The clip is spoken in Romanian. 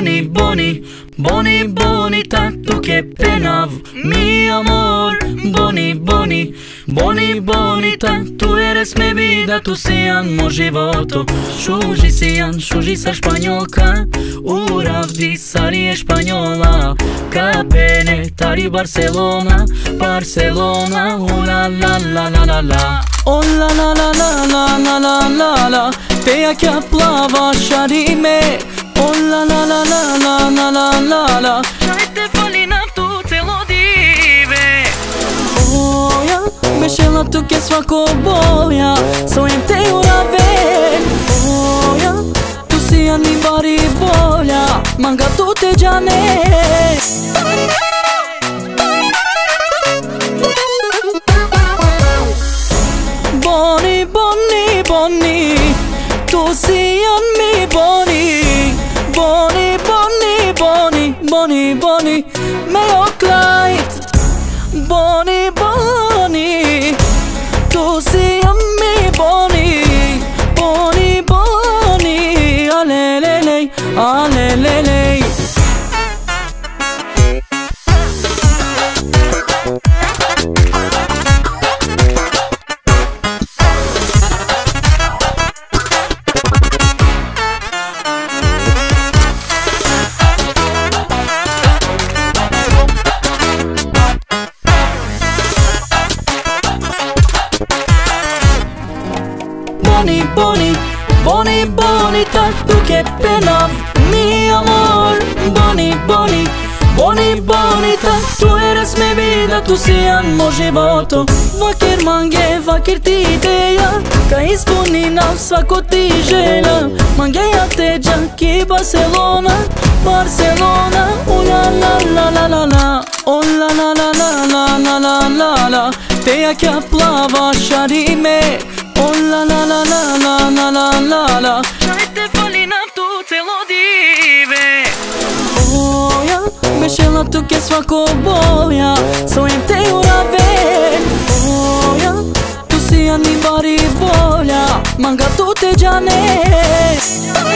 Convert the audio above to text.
Boni, boni, boni, bonita, tu che pena, mi amor. Boni, boni, boni, bonita, tu eres mi vida, tu sian mo životo. Šuži sian, šuži sa španjolka, uravdi sari espanjola. Capene, tari Barcelona, Barcelona, la la la la la la. Oh la la la la la la la la la, te que plava šarime. Oh la la la la la la la la la, Šaj te fali nam tu celo dive. oh ja, bešela tu que svako boja, svojem te urave. Oh ja, tu si ani bari bolja, manga tu te džane. Boni, boni, boni, tu si an mi boni. Boni, boni, boni, boni, boni, meo Clyde. Boni, boni, tu si an mi boni. Boni, boni, alelele, alelele. Boni, boni, boni, bonita, tu che pena, mi amor. Boni, boni, boni, bonita, tu eres mi vida, tu sian mo životo. Vakir mange, vakir ti ideja, ka ispuni nam svako ti želja. Mangeja te džaki Barcelona, Barcelona, la la la la la la. Oh la la la la la la la la la, te que plava šarime. Oh la la la la la la la la la, Šaj te fali nam tu celo dive. oh ja, bešela tu que svako boja, svojem te urave. Oh ja, tu si ani bari bolja, manga tu te džane.